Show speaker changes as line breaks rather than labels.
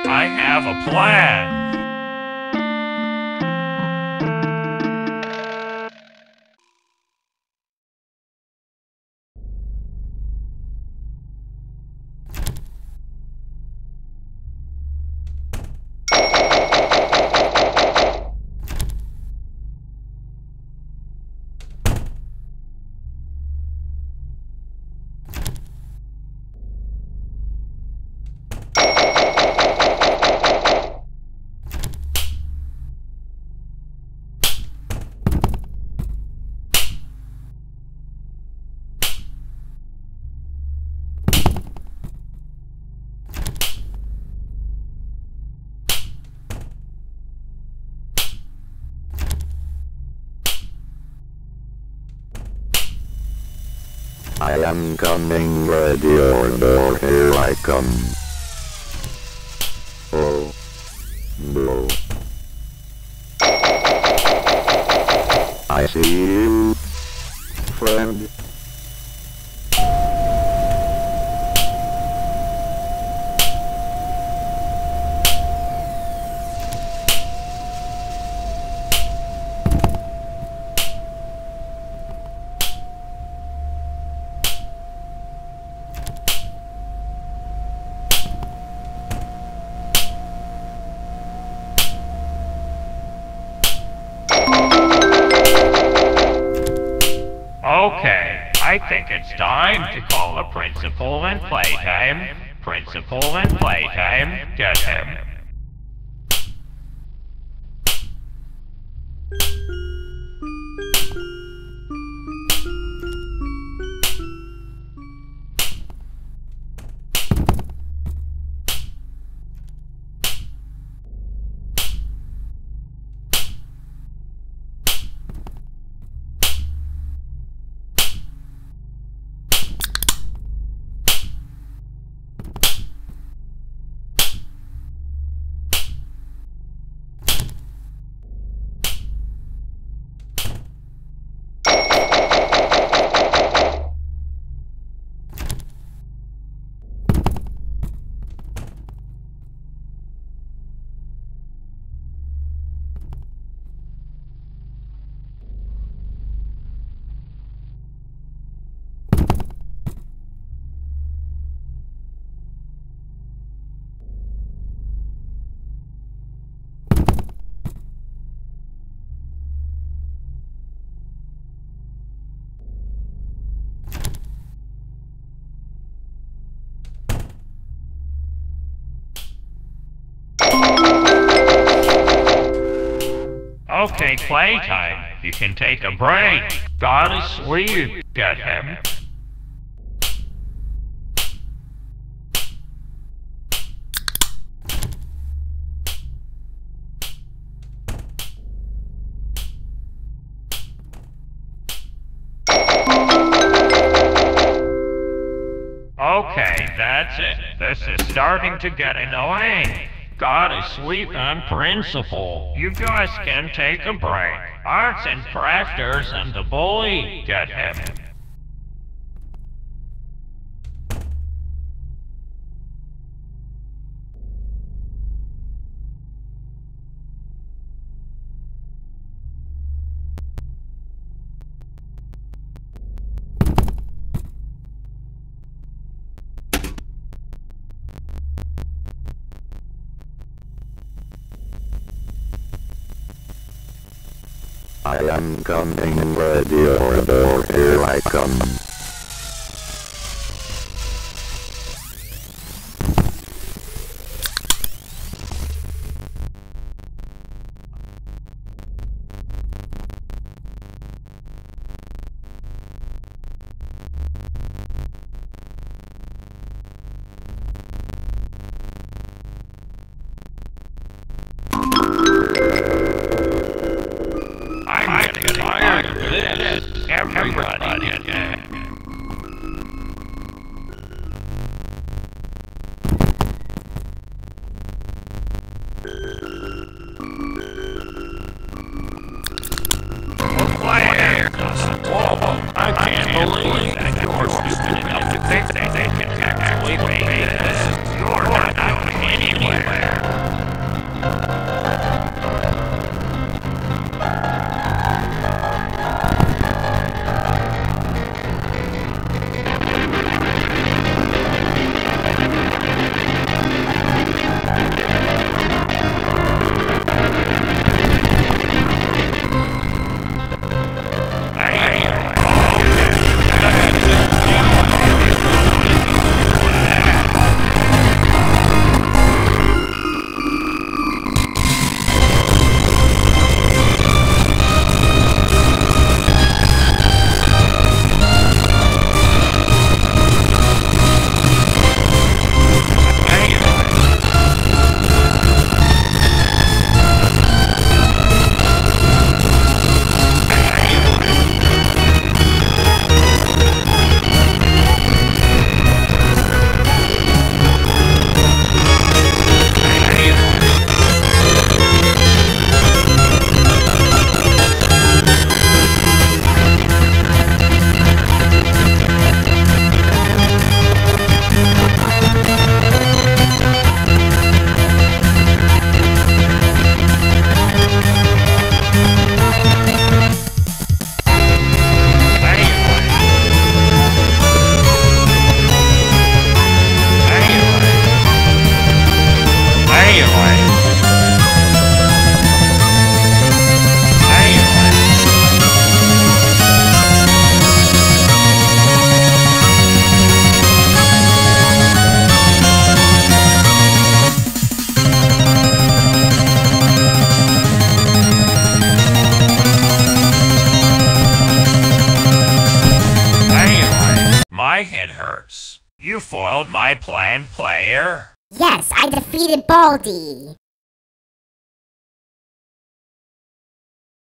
I have a plan.
I am coming, ready or door, here I come. Oh, no. I see you, friend.
Okay, I think it's time to call the principal and playtime. Principal and playtime, get him. Okay, playtime. You can take a break. God is asleep. Get him. Okay, that's it. This is starting to get annoying. God is asleep on principle. You guys can take a break. Arts and crafters and the bully, get him.
I am coming, ready or door, here I come.
I'm getting tired of this. Everybody get head hurts. You foiled my plan, player.
Yes, I defeated Baldi.